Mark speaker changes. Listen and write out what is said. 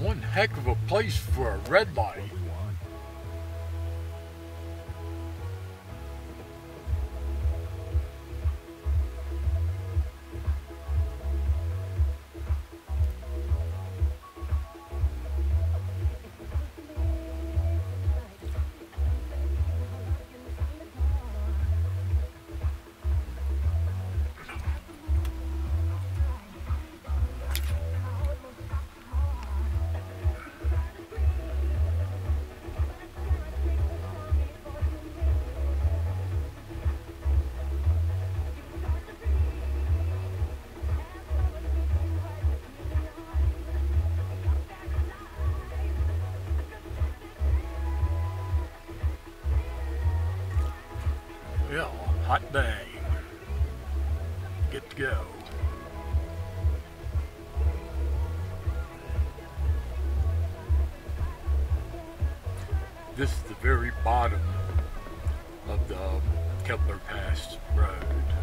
Speaker 1: One heck of a place for a red light. Yeah, hot dang. Get to go. This is the very bottom of the Kebler Pass Road.